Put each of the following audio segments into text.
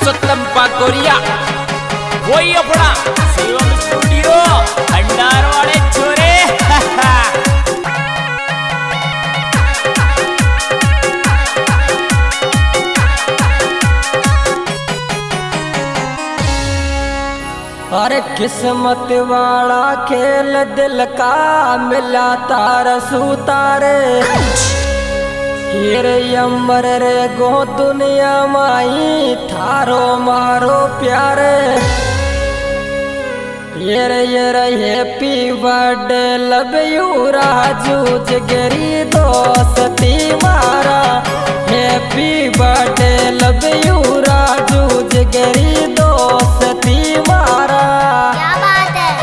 पुरुषोत्तम पाकोरिया वही अपना शिवम स्टूडियो भंडार वाले छोरे। अरे किस्मत वाला खेल दिल का मिला तार सुतारे हीरे अंबर रे गो दुनिया माई थारो मारो प्यारे ये happy birthday love you Raju जगरी दोस्ती मारा happy birthday love you Raju जगरी दोस्ती मारा। क्या बात है।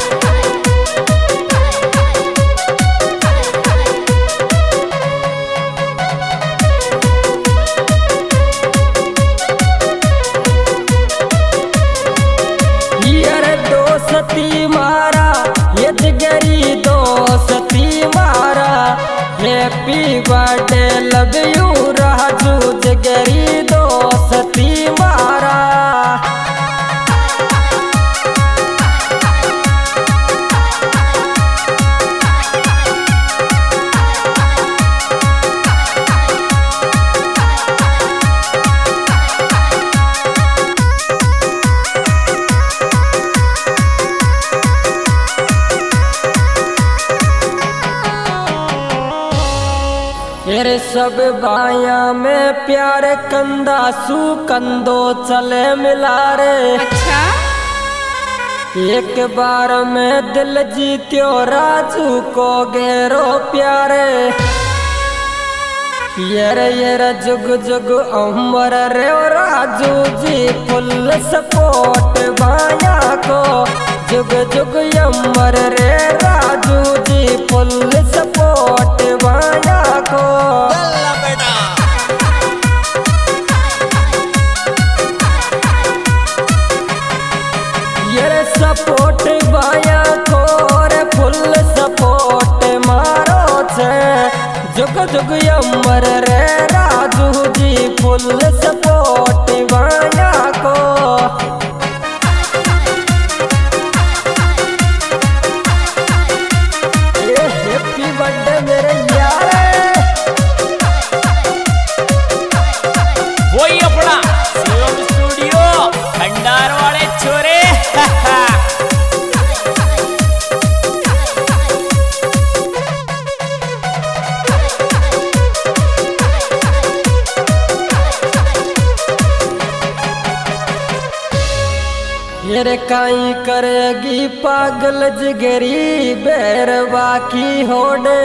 ये दोस्ती मारा ये जगरी दोस्ती मारा happy birthday love you Raju जगरी दोस्ती मारा। मेरे सब बाया में प्यार कंदा सू कंदो चले मिला रे। अच्छा एक बार में दिल जीत्यो राजू को गेरो प्यारे ये जुग जुग उम्र रे राजू जी फुल सपोर्ट बाया को जुग जुग उम्र रे राजू जी फुल सपोर्ट बाया को। ये सपोर्ट बाया को रे फुल सपोर्ट मारो छे जुग जुग उम्र रे राजू जी फुल सपोर्ट बाया को। ये हैप्पी बर्थडे मेरे यार वही अपना शिवम स्टूडियो भंडार वाले छोरे। ये काई करेगी पागल जिगरी बैरवा की होड़े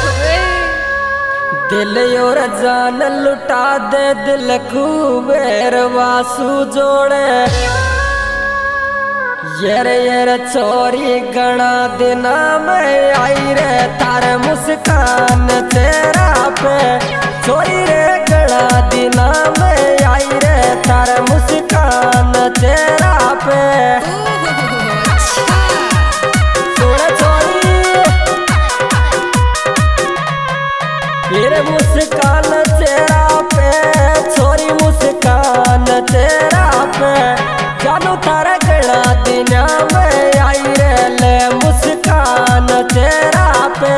दिल और जान लुटा दे दिल को बैरवा सू जोड़े ये छोरी गणा दिना में आई रे तार मुस्कान तेरा पे छोरी रे गणा दिना में आई रे तार मुस्कान तेरा पे। छोड़े छोरी मेरे मुस्कान तेरा पे छोरी मुस्कान तेरा पे जानू तारा गणा दिना में आई रे ले मुस्कान तेरा पे।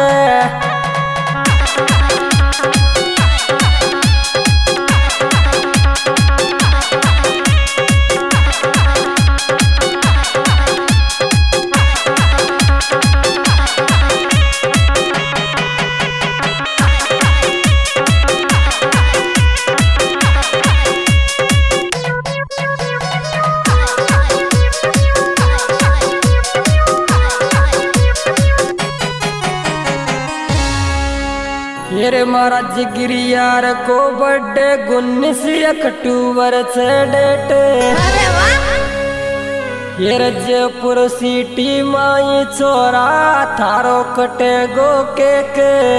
मेरे महाराज गिरी यार को बर्थडे 19 अक्टूबर से डेट अरे वाह। ये जयपुर सिटी माई छोरा थारो कटे गो केक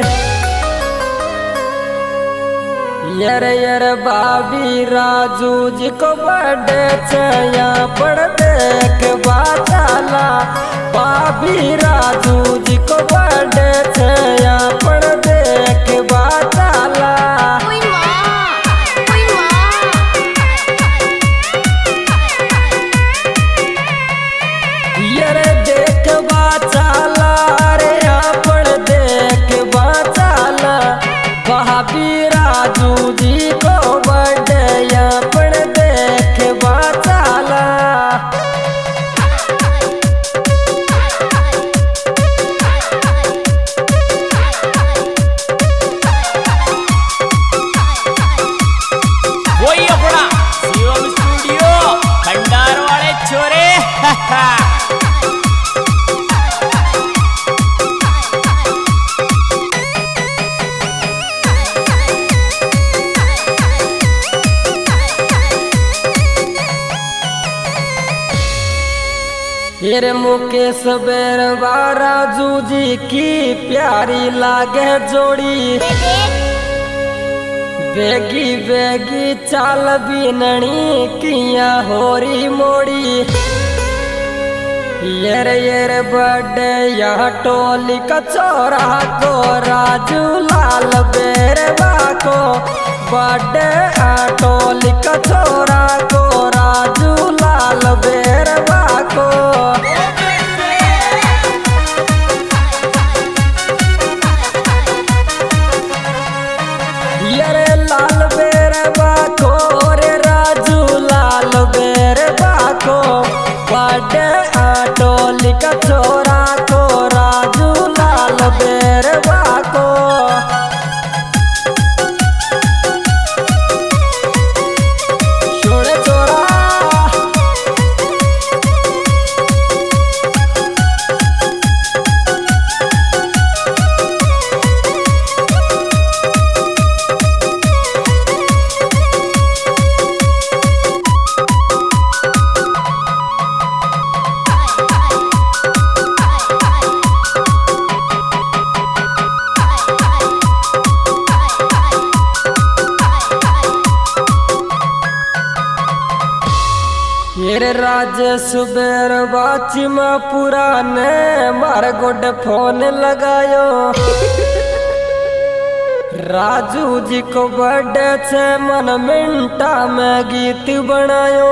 यर बाबी राजू जी को बर्थडे छया पड़ देख बाचाला बाबी राजू जी को बर्थडे छया पड़ देख बाचाला। ओए माँ, ओए माँ। ये मुकेश बेरवा राजू जी की प्यारी लागे जोड़ी बेगी बेगी चाल बीनणी किया होरी मोड़ी येर बड़े यहाँ टोली कचौरा को राजू लाल बेरवा को बड़े टोली कचौरा को राजू लाल बेरवा को येरे लाल बेरवा को रे राजू लाल बेरवा को बड़े टोली कचौरा को राजू लाल बेरवा को छोड़े चोरा ये राजेश बेरवा चिमा पुराने मार गोड फोन लगायो राजू जी को बर्थडे छे मन मिनटा में गीत बनायो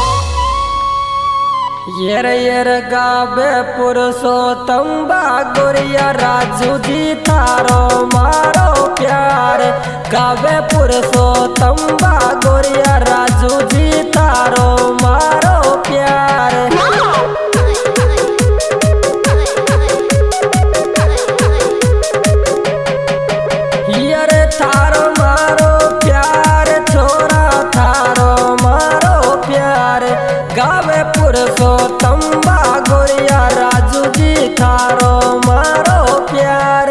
येर गावे पुरुषोत्तम बागुरिया राजू जी थारो मारो प्यार गावे पुरुषोत्तम बागुरिया राजू जी थारो मारो प्यार येरे थारो मारो प्यार छोरा थारो मारो प्यार गावे पुरुषोत्तम बागुरिया राजू जी थारो मारो प्यार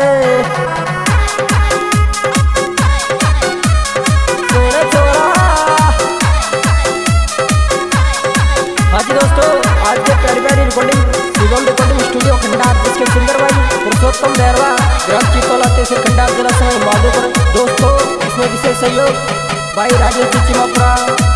दोस्तों आज के प्यारी प्यारी recording Shivam recording studio Khandar जिसके सुंदर भाई पुरुषोत्तम बेरवा ग्राम चितौला तहसील खंडार जिला समय माधोपुर। दोस्तों इसमें विशेष सहयोग भाई राजेश जी चिमापुरा